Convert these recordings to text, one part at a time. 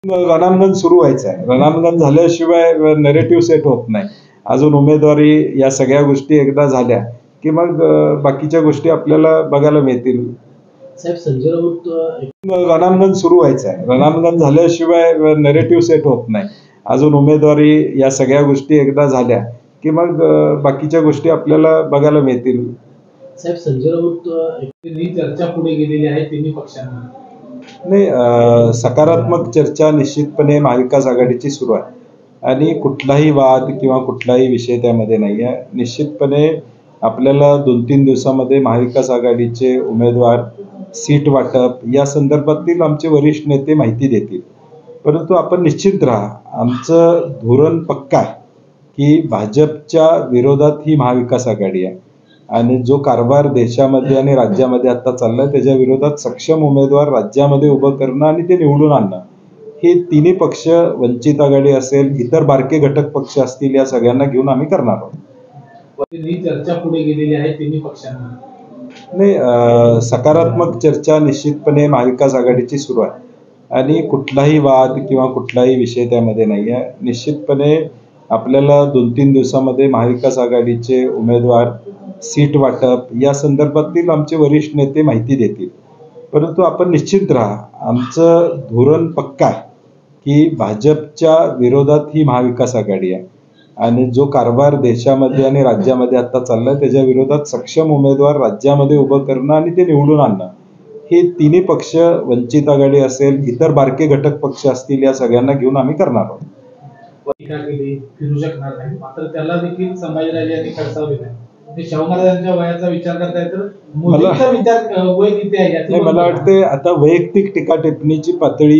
रणांगण सुरू व्हायचं आहे. रणांगण झाल्याशिवाय नरेटिव्ह सेट होत नाही. अजून उमेदवारी या सगळ्या गोष्टी एकदा झाल्या की मग बाकीच्या गोष्टी आपल्याला बघायला मिळतील. साहेब, संजय राऊत रणांगण सुरू व्हायचं आहे. रणांगण झाल्याशिवाय नरेटिव्ह सेट होत नाही. अजून उमेदवारी या सगळ्या गोष्टी एकदा झाल्या की मग बाकीच्या गोष्टी आपल्याला बघायला मिळतील. साहेब, संजय राऊत ही चर्चा पुढे गेलेली आहे तिन्ही पक्षांना. नाही, सकारात्मक चर्चा निश्चितपणे महाविकास आघाडीची सुरू आहे आणि कुठलाही वाद किंवा कुठलाही विषय त्यामध्ये नाही आहे. निश्चितपणे आपल्याला 2-3 दिवसामध्ये महाविकास आघाडीचे उमेदवार, सीट वाटप या संदर्भातील आमचे वरिष्ठ नेते माहिती देतील. परंतु आपण निश्चित राहा, आमचं धोरण पक्का आहे की भाजपच्या विरोधात ही महाविकास आघाडी आहे आणि जो कारभार देशामध्ये आणि राज्यामध्ये आता चाललाय त्याच्या विरोधात सक्षम उमेदवार राज्यामध्ये उभं करणं आणि ते निवडून आणणं, हे तिन्ही पक्ष, वंचित आघाडी असेल, इतर बारके घटक पक्ष असतील, या सगळ्यांना घेऊन आम्ही करणार आहोत. ही चर्चा पुढे गेलेली आहे तिन्ही पक्षांना. नाही, सकारात्मक चर्चा निश्चितपणे महाविकास आघाडीची सुरू आहे आणि कुठलाही वाद किंवा कुठलाही विषय त्यामध्ये नाही आहे. निश्चितपणे आपल्याला 2-3 दिवसामध्ये महाविकास आघाडीचे उमेदवार, सीट वाटप या संदर्भातील आमचे वरिष्ठ नेते माहिती देतील. परंतु आपण निश्चित राहा, आमचं धोरण पक्का आहे की भाजपच्या विरोधात ही महाविकास आघाडी आहे आणि जो कारभार देशामध्ये आणि राज्यामध्ये आता चाललाय त्याच्या विरोधात सक्षम उमेदवार राज्यामध्ये उभं करणं आणि ते निवडून आणणं, हे तिन्ही पक्ष, वंचित आघाडी असेल, इतर बारके घटक पक्ष असतील, या सगळ्यांना घेऊन आम्ही करणार आहोत. टीका केली, फिरू शकणार नाही, मात्र त्याला देखील संभाजीराजे यांनी खडसावले नाही. शाहू महाराजांच्या वयाचा विचार करताय तर मोदींचा विचार वय किती आहे? मला वाटते आता वैयक्तिक टीका टिप्पणीची पातळी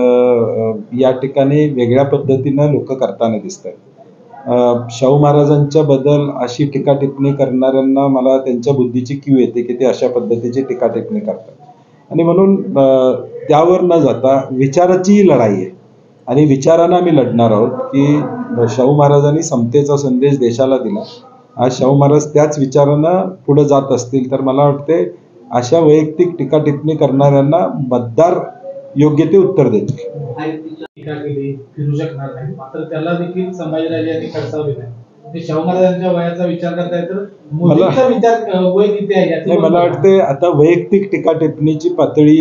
या ठिकाणी वेगळ्या पद्धतीनं लोक करताना दिसत आहेत. शाहू महाराजांच्या बद्दल अशी टीका टिप्पणी करणाऱ्यांना मला त्यांच्या बुद्धीची कीव येते की ते अशा पद्धतीची टीका टिप्पणी करतात आणि म्हणून त्यावर न जाता विचाराची लढाई आहे आणि विचारांना आम्ही लढणार आहोत की शाहू महाराजांनी समतेचा संदेश देशाला दिला. आज शाहू महाराज त्याच विचारानं पुढे जात असतील तर मला वाटते अशा वैयक्तिक टीका टिप्पणी करणाऱ्यांना मतदार योग्य ते उत्तर देतील. टीका केली, फिरू शकणार नाही, मात्र त्याला देखील संभाजीराजे यांनी खडसावले नाही. शाहू महाराजांच्या वयाचा विचार करताय तर मोदींचा विचार वय किती आहे? मला वाटते आता वैयक्तिक टीका टिप्पणीची पातळी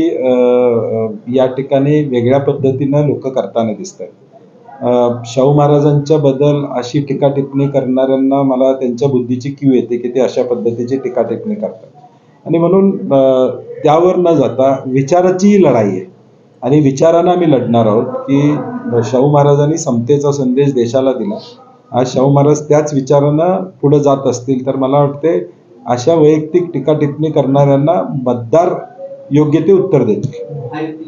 या ठिकाणी वेगळ्या पद्धतीनं लोक करताना दिसत आहेत. शाहू महाराजांच्या बद्दल अशी टीका टिप्पणी करणाऱ्यांना मला त्यांच्या बुद्धीची कीव येते की ते अशा पद्धतीची टीका टिप्पणी करतात आणि म्हणून त्यावर न जाता विचाराची लढाई आहे आणि विचारांना आम्ही लढणार आहोत की शाहू महाराजांनी समतेचा संदेश देशाला दिला. आज शाहू महाराज त्याच विचारानं पुढे जात असतील तर मला वाटते अशा वैयक्तिक टीका टिप्पणी करणाऱ्यांना मतदार योग्य ते उत्तर देतील.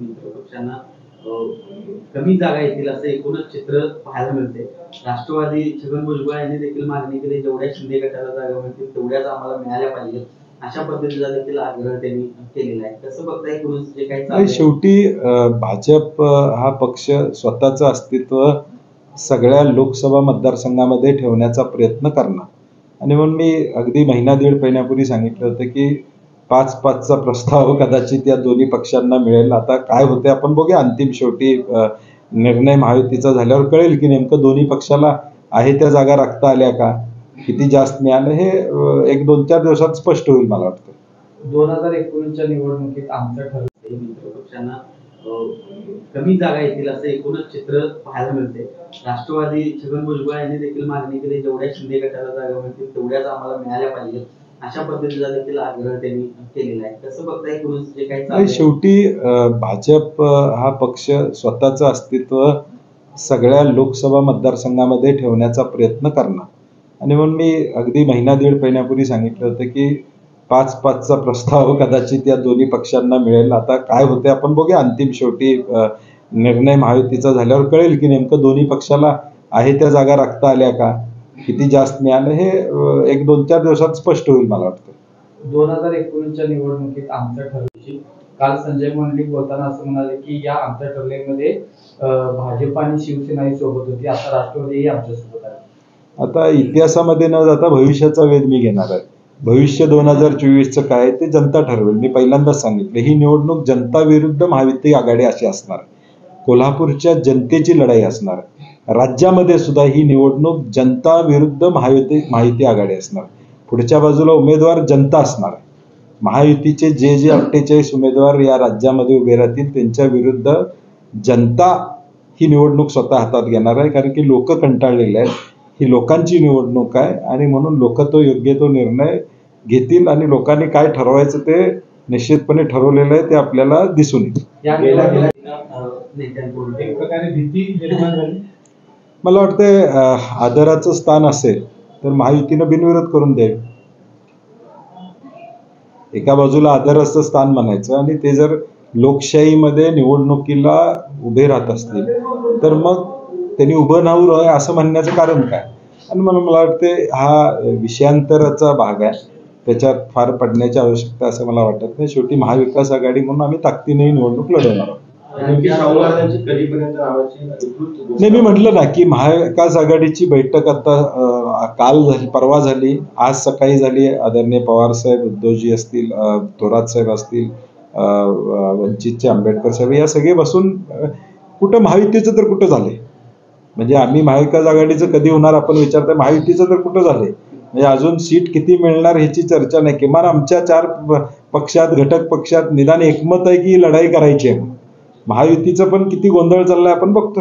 कमी जागा येतील असं एकूणच चित्र पाहायला मिळते. राष्ट्रवादी छगन भुजबळ यांनी देखील मागणी केली, जेवढ्या शिंदे गटाला जागा मिळतील तेवढ्याच आम्हाला मिळाल्या पाहिजेत, अशा पद्धतीचा देखील आग्रह त्यांनी केलेला आहे. कसं बघताय एकूणच जे काही शेवटी भाजप हा पक्ष स्वतःचं अस्तित्व सगळ्या लोकसभा मतदारसंघामध्ये ठेवण्याचा प्रयत्न करणार आणि म्हणून मी अगदी महिना-दीड महिन्यापूर्वी सांगितलं होतं की 5-5चा प्रस्ताव कदाचित या दोन्ही पक्षांना मिळेल. आता काय होते आपण बघूया. अंतिम शेवटी निर्णय महायुतीचा झाल्यावर कळेल की नेमकं दोन्ही पक्षाला आहे त्या जागा राखता आल्या का, किती जास्त मिळालं, हे 1-2-4 दिवसात स्पष्ट होईल मला वाटतं. 2019च्या निवडणुकीत आमचं ठरलं मित्रपक्षांना कमी जागा येतील असं एकूणच चित्र पाहायला मिळते. राष्ट्रवादी छगन भुजबळ यांनी देखील मागणी केली, जेवढ्या शिंदे गटाला जागा मिळतील तेवढ्याच आम्हाला मिळाल्या पाहिजेत, अशा पद्धतीचा देखील आग्रह त्यांनी केलेला आहे. कसं बघताय एकूणच जे काही शेवटी भाजप हा पक्ष स्वतःचं अस्तित्व सगळ्या लोकसभा मतदारसंघामध्ये ठेवण्याचा प्रयत्न करणार आणि म्हणून मी अगदी महिना-दीड महिन्यापूर्वी सांगितलं होतं की 5-5चा प्रस्ताव कदाचित या दोन्ही पक्षांना मिळेल. आता काय होते आपण बघूया. अंतिम शेवटी निर्णय महायुतीचा झाल्यावर कळेल की नेमकं दोन्ही पक्षाला आहे त्या जागा राखता आल्या का, किती जास्त मिळालं, हे 1-2-4 दिवसात स्पष्ट होईल मला वाटतं. 2019च्या निवडणुकीत आमचं ठरलं. काल संजय मंडलिक बोलताना असं म्हणाले की या आमच्या ठरलेमध्ये भाजप आणि शिवसेना सोबत होती, आता राष्ट्रवादीही आमच्या सोबत आहे. आता इतिहासामध्ये न जाता भविष्याचा वेध मी घेणार आहे. भविष्य 2024चं काय ते जनता ठरवेल. मी पहिल्यांदाच सांगितलं, ही निवडणूक जनता विरुद्ध महायुती आघाडी अशी असणार. कोल्हापूरच्या जनतेची लढाई असणार आहे. राज्यामध्ये सुद्धा ही निवडणूक जनता विरुद्ध महायुती आघाडी असणार. पुढच्या बाजूला उमेदवार जनता असणार आहे. महायुतीचे जे 48 उमेदवार या राज्यामध्ये उभे राहतील त्यांच्या विरुद्ध जनता ही निवडणूक स्वतः हातात घेणार आहे. कारण की लोक कंटाळलेले आहेत. ही लोकांची निवडणूक आहे आणि म्हणून लोक योग्य तो निर्णय घेतील आणि लोकांनी काय ठरवायचं ते निश्चितपणे ठरवलेलं आहे, ते आपल्याला दिसून येईल. एक प्रकारे भीती निर्माण झाली. मला वाटतं आदराचं स्थान असेल तर महायुतीनं बिनविरोध करून द्यावे. एका बाजूला आदराचं स्थान म्हणायचं आणि ते जर लोकशाहीमध्ये निवडणुकीला उभे राहत असतील तर मग त्यांनी उभं राहू असं म्हणण्याचं कारण काय. आणि मला वाटते हा विषयांतराचा भाग आहे, त्याच्यात फार पडण्याची आवश्यकता असं मला वाटत नाही. शेवटी महाविकास आघाडी म्हणून आम्ही ताकदीने निवडणूक लढवणार आहोत. नाही, मी म्हटलं ना की महाविकास आघाडीची बैठक आता काल झाली, परवा झाली, आज सकाळी झाली. आदरणीय पवार साहेब, उद्धवजी असतील, थोरात साहेब असतील, वंचितचे आंबेडकर साहेब, या सगळे बसून कुठं महायुतीचं तर कुठं झाले. म्हणजे आम्ही महाविकास आघाडीचं कधी होणार आपण विचारताय, महायुतीचं तर कुठं झाले. म्हणजे अजून सीट किती मिळणार ह्याची चर्चा नाही. किमान आमच्या 4 पक्षात, घटक पक्षात निदान एकमत आहे की लढाई करायची आहे. महायुतीचं पण किती गोंधळ चाललाय आपण बघतोय.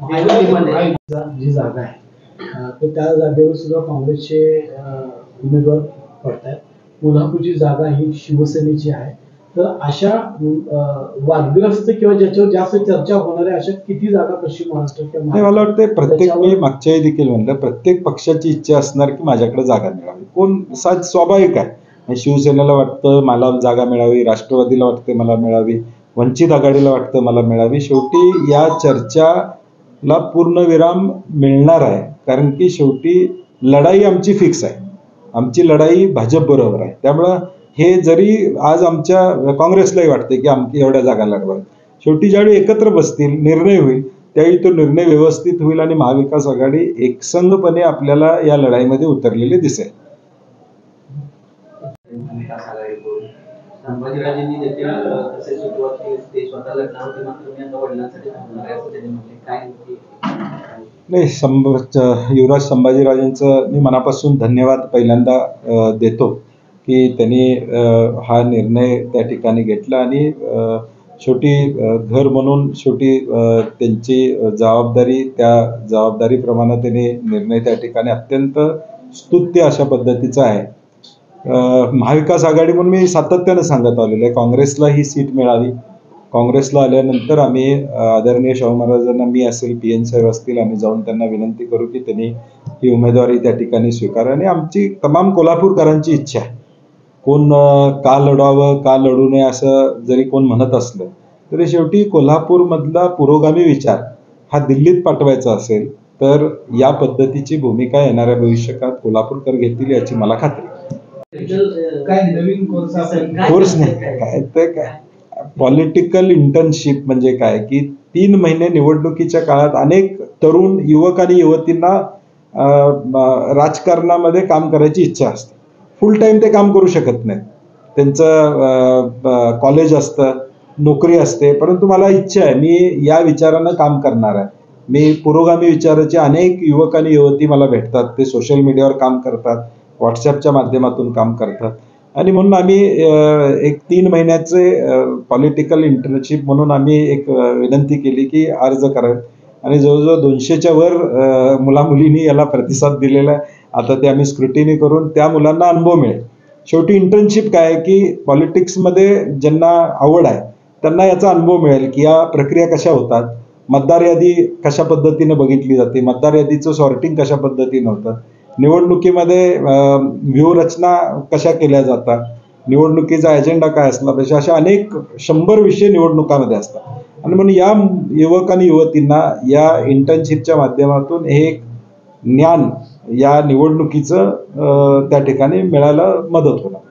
जी जागा आहे तर त्या जागेवर सुद्धा काँग्रेसचे उमेदवार पडत आहेत. कोल्हापूरची जागा ही शिवसेनेची आहे. तर अशा वादग्रस्त किंवा ज्याच्यावर जास्त चर्चा होणाऱ्या अशा किती जागा पश्चिम महाराष्ट्र किंवा मला वाटतं प्रत्येक, मी मागच्या वेळी देखील म्हणलं, प्रत्येक पक्षाची इच्छा असणार की माझ्याकडे जागा मिळावी. कोण स्वाभाविक आहे. शिवसेनेला वाटतं मला जागा मिळावी, राष्ट्रवादीला वाटते मला मिळावी, वंचित आघाडीला वाटतं मला मिळावी. शेवटी या चर्चाला पूर्णविराम मिळणार आहे. कारण की शेवटी लढाई आमची फिक्स आहे. आमची लढाई भाजप बरोबर आहे. त्यामुळं हे जरी आज आमच्या काँग्रेसलाही वाटते की आमची एवढ्या जागा लढवाव्यात, शेवटी ज्यावेळी एकत्र बसतील, निर्णय होईल, त्यावेळी तो निर्णय व्यवस्थित होईल आणि महाविकास आघाडी एकसंघपणे आपल्याला या लढाईमध्ये उतरलेली दिसेल. संभाजीराजेंनी देखील तसे सुरुवात केली, ते स्वतः लढणार होते, मात्र मी आता वडिलांसाठी थांबणार आहे असं त्यांनी म्हटले. काय नाही, युवराज संभाजीराजेंचं मी मनापासून धन्यवाद पहिल्यांदा देतो की त्यांनी हा निर्णय त्या ठिकाणी घेतला आणि शेवटी घर म्हणून शेवटी त्यांची जबाबदारी, त्या जबाबदारीप्रमाणे त्यांनी निर्णय त्या ठिकाणी अत्यंत स्तुत्य अशा पद्धतीचा आहे. महाविकास आघाडी म्हणून मी सातत्यानं सांगत आलेलो आहे, काँग्रेसला ही सीट मिळावी. काँग्रेसला आल्यानंतर आम्ही आदरणीय शाहू महाराजांना, मी असेल, PN साहेब असतील, आम्ही जाऊन त्यांना विनंती करू की त्यांनी ही उमेदवारी त्या ठिकाणी स्वीकारा. आणि आमची तमाम कोल्हापूरकरांची इच्छा आहे. कोण का लढावं, का लढू नये असं जरी कोण म्हणत असलं तरी शेवटी कोल्हापूरमधला पुरोगामी विचार हा दिल्लीत पाठवायचा असेल तर या पद्धतीची भूमिका येणाऱ्या भविष्यात कोल्हापूरकर घेतील याची मला खात्री. काय नवीन कोर्स नाही काय ते काय, पॉलिटिकल इंटर्नशिप म्हणजे काय की 3 महिने निवडणुकीच्या काळात अनेक तरुण युवक आणि युवतींना राजकारणामध्ये काम करायची इच्छा असते. फुल टाइम ते काम करू शकत नाहीत. त्यांचं कॉलेज असतं, नोकरी असते, परंतु मला इच्छा आहे, मी या विचारानं काम करणार आहे. मी पुरोगामी विचाराचे अनेक युवक आणि युवती मला भेटतात. ते सोशल मीडियावर काम करतात, व्हॉट्सॲपच्या माध्यमातून काम करतात आणि म्हणून आम्ही एक 3 महिन्याचे पॉलिटिकल इंटर्नशिप म्हणून आम्ही एक विनंती केली की अर्ज करावेत आणि जवळजवळ 200च्या वर मुलामुलींनी याला प्रतिसाद दिलेला आहे. आता ते आम्ही स्क्रुटिनी करून त्या मुलांना अनुभव मिळेल. शेवटी इंटर्नशिप काय आहे की पॉलिटिक्समध्ये ज्यांना आवड आहे त्यांना याचा अनुभव मिळेल की या प्रक्रिया कशा होतात, मतदार यादी कशा पद्धतीने बघितली जाते, मतदार यादीचं सॉर्टिंग कशा पद्धतीने होतं, निवडणुकीमध्ये व्यूहरचना कशा केल्या जातात, निवडणुकीचा एजेंडा काय असला पाहिजे, अशा अनेक 100 विषय निवडणुकामध्ये असतात. आणि म्हणून या युवक आणि युवतींना या इंटर्नशिपच्या माध्यमातून हे एक ज्ञान या निवडणुकीचं त्या ठिकाणी मिळायला मदत होणार.